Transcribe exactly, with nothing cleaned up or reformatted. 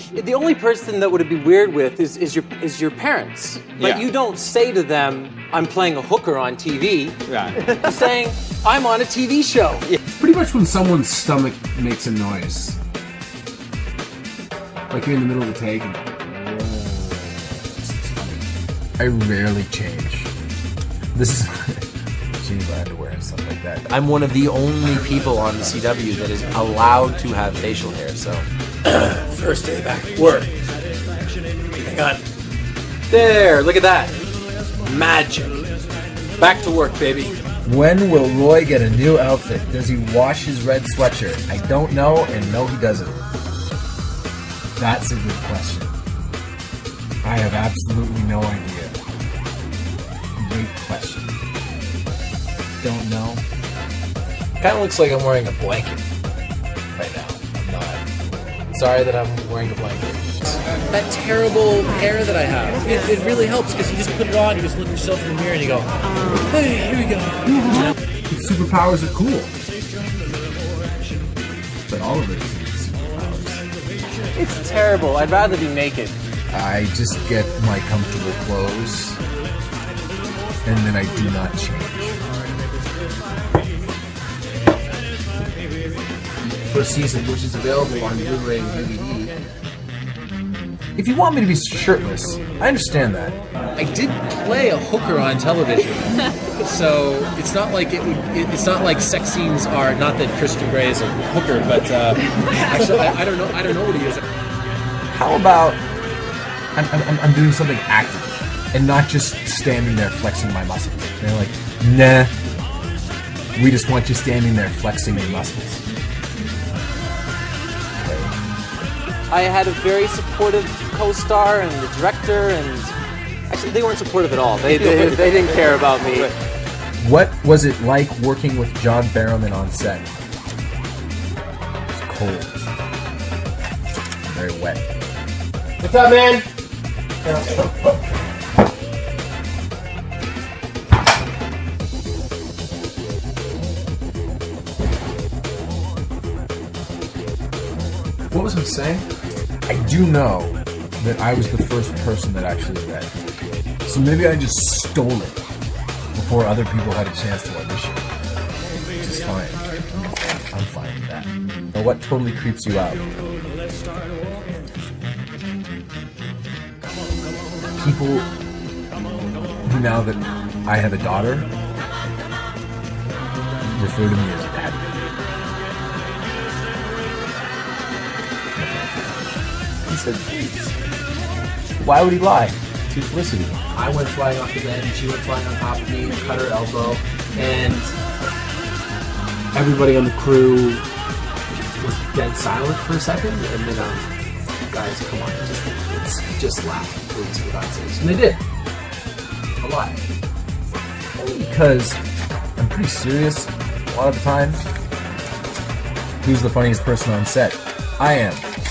The only person that would be weird with is, is your is your parents. Like, Yeah. you don't say to them, I'm playing a hooker on T V. Right. You're saying, I'm on a T V show. It's pretty much when someone's stomach makes a noise. Like you're in the middle of the take and... I rarely change. This is Geneva underwear and stuff like that. I'm one of the only people on the C W that is allowed to have facial hair, so... First day back at work. Hang on. There, look at that. Magic. Back to work, baby. When will Roy get a new outfit? Does he wash his red sweatshirt? I don't know, and no, he doesn't. That's a good question. I have absolutely no idea. Great question. Don't know. Kind of looks like I'm wearing a blanket right now. I'm not. Sorry that I'm wearing a blanket. That terrible hair that I have, it, it really helps because you just put it on, you just look yourself in the mirror and you go, hey, here we go. Superpowers are cool. But all of it is superpowers. It's terrible. I'd rather be naked. I just get my comfortable clothes, and then I do not change. First season, which is available on Blu-ray and D V D. If you want me to be shirtless, I understand that. I did play a hooker on television, so it's not like it, it. It's not like sex scenes are. Not that Christian Grey is a hooker, but uh, actually, I, I don't know. I don't know what he is. How about I'm, I'm, I'm doing something active and not just standing there flexing my muscles? They're like, nah, we just want you standing there flexing your muscles. I had a very supportive co-star and the director, and actually they weren't supportive at all. They, they, they didn't care about me. What was it like working with John Barrowman on set? It's cold. Very wet. What's up, man? What was I saying? I do know that I was the first person that actually read. So maybe I just stole it before other people had a chance to audition. Which is fine. I'm fine with that. But what totally creeps you out? People who, now that I have a daughter, refer to me as daddy. He said, please. Why would he lie? To Felicity. I went flying off the bed and she went flying on top of me and cut her elbow, and everybody on the crew was dead silent for a second, and then um, guys, come on, just, it's, just laugh, please, for God's sakes. And they did. A lot. Only because I'm pretty serious a lot of the time. Who's the funniest person on set? I am.